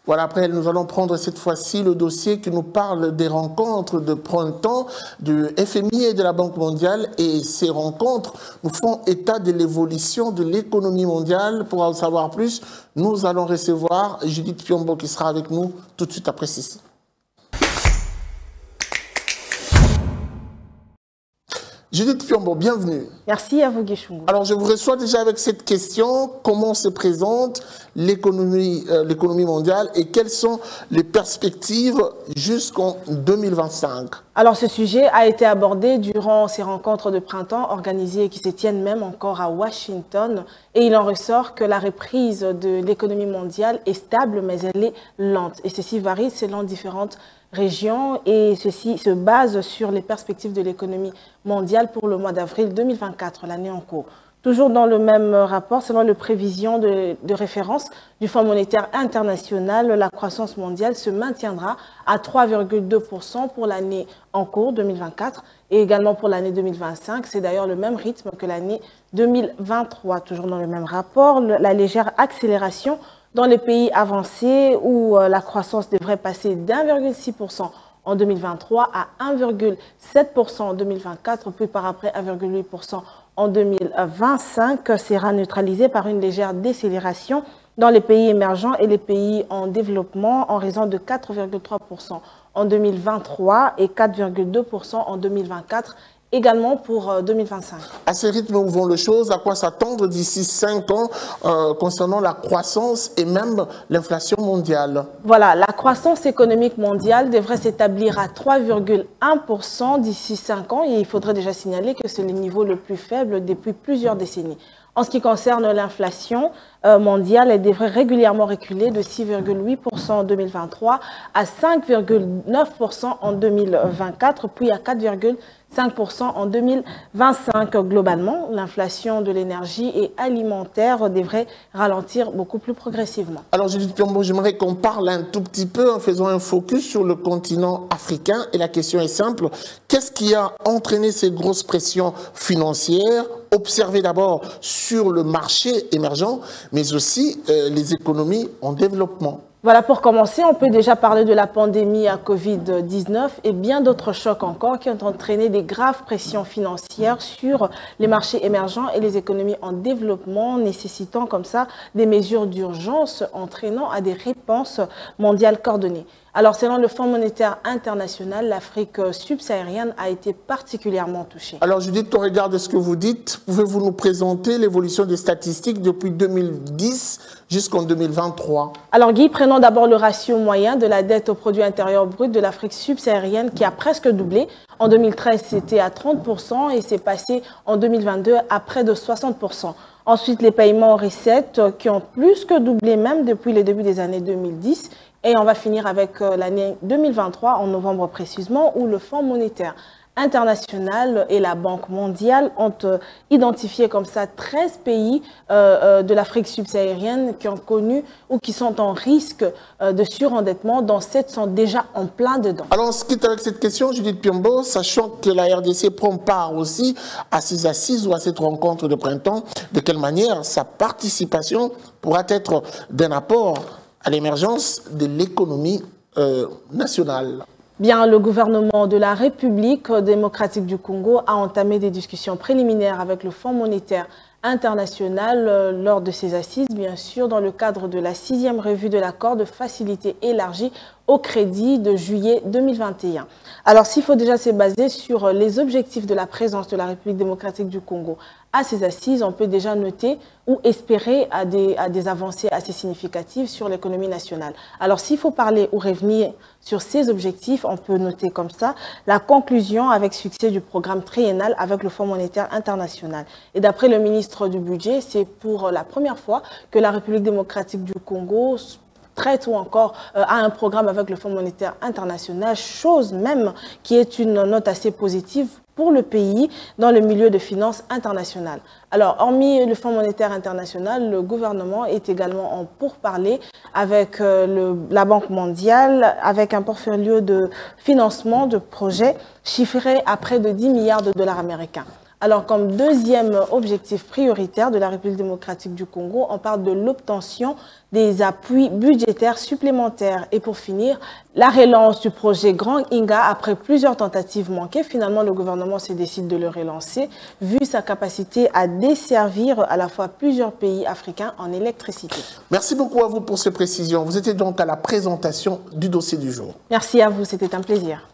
Voilà, après, nous allons prendre cette fois-ci le dossier qui nous parle des rencontres de printemps du FMI et de la Banque mondiale. Et ces rencontres nous font état de l'évolution de l'économie mondiale. Pour en savoir plus, nous allons recevoir Judith Piombo qui sera avec nous tout de suite après ceci. Judith Piombo, bienvenue. Merci à vous, Guichungu. Alors, je vous reçois déjà avec cette question. Comment se présente l'économie mondiale et quelles sont les perspectives jusqu'en 2025? Alors, ce sujet a été abordé durant ces rencontres de printemps organisées et qui se tiennent même encore à Washington. Et il en ressort que la reprise de l'économie mondiale est stable, mais elle est lente. Et ceci varie selon différentes régions et ceci se base sur les perspectives de l'économie mondiale pour le mois d'avril 2024, l'année en cours. Toujours dans le même rapport, selon les prévisions de référence du Fonds monétaire international, la croissance mondiale se maintiendra à 3,2% pour l'année en cours 2024 et également pour l'année 2025. C'est d'ailleurs le même rythme que l'année 2023. Toujours dans le même rapport, la légère accélération dans les pays avancés où la croissance devrait passer d'1,6% en 2023 à 1,7% en 2024, puis par après 1,8% en 2025, sera neutralisée par une légère décélération dans les pays émergents et les pays en développement en raison de 4,3% en 2023 et 4,2% en 2024. Également pour 2025. À ce rythme où vont les choses, à quoi s'attendre d'ici 5 ans concernant la croissance et même l'inflation mondiale? Voilà, la croissance économique mondiale devrait s'établir à 3,1% d'ici 5 ans et il faudrait déjà signaler que c'est le niveau le plus faible depuis plusieurs décennies. En ce qui concerne l'inflation mondiale, elle devrait régulièrement reculer de 6,8% en 2023 à 5,9% en 2024, puis à 4,5% en 2025. Globalement, l'inflation de l'énergie et alimentaire devrait ralentir beaucoup plus progressivement. Alors, Judith Piombo, j'aimerais qu'on parle un tout petit peu en faisant un focus sur le continent africain. Et la question est simple. Qu'est-ce qui a entraîné ces grosses pressions financières observées d'abord sur le marché émergent, mais aussi les économies en développement? Voilà, pour commencer, on peut déjà parler de la pandémie à Covid-19 et bien d'autres chocs encore qui ont entraîné des graves pressions financières sur les marchés émergents et les économies en développement, nécessitant comme ça des mesures d'urgence entraînant à des réponses mondiales coordonnées. Alors, selon le Fonds monétaire international, l'Afrique subsaharienne a été particulièrement touchée. Alors, Judith, au regard de ce que vous dites, pouvez-vous nous présenter l'évolution des statistiques depuis 2010 jusqu'en 2023? Alors, Guy, prenons d'abord le ratio moyen de la dette au produit intérieur brut de l'Afrique subsaharienne qui a presque doublé. En 2013, c'était à 30% et c'est passé en 2022 à près de 60%. Ensuite, les paiements aux recettes qui ont plus que doublé même depuis le début des années 2010. Et on va finir avec l'année 2023, en novembre précisément, où le Fonds monétaire international et la Banque mondiale ont identifié comme ça 13 pays de l'Afrique subsaharienne qui ont connu ou qui sont en risque de surendettement, dont 7 sont déjà en plein dedans. Alors, on se quitte avec cette question, Judith Piombo, sachant que la RDC prend part aussi à ces assises ou à cette rencontre de printemps. De quelle manière sa participation pourra être d'un apport à l'émergence de l'économie nationale? Bien, le gouvernement de la République démocratique du Congo a entamé des discussions préliminaires avec le Fonds monétaire international lors de ces assises, bien sûr, dans le cadre de la 6e revue de l'accord de facilité élargie au crédit de juillet 2021. Alors, s'il faut déjà se baser sur les objectifs de la présence de la République démocratique du Congo à ces assises, on peut déjà noter ou espérer à des avancées assez significatives sur l'économie nationale. Alors, s'il faut parler ou revenir sur ces objectifs, on peut noter comme ça la conclusion avec succès du programme triennal avec le Fonds monétaire international. Et d'après le ministre du Budget, c'est pour la première fois que la République démocratique du Congo traite ou encore a un programme avec le Fonds monétaire international, chose même qui est une note assez positive pour le pays dans le milieu de finances internationales. Alors, hormis le Fonds monétaire international, le gouvernement est également en pourparlers avec la Banque mondiale, avec un portfolio de financement de projets chiffré à près de 10 milliards de dollars américains. Alors, comme deuxième objectif prioritaire de la République démocratique du Congo, on parle de l'obtention des appuis budgétaires supplémentaires. Et pour finir, la relance du projet Grand Inga, après plusieurs tentatives manquées, finalement le gouvernement se décide de le relancer, vu sa capacité à desservir à la fois plusieurs pays africains en électricité. Merci beaucoup à vous pour ces précisions. Vous étiez donc à la présentation du dossier du jour. Merci à vous, c'était un plaisir.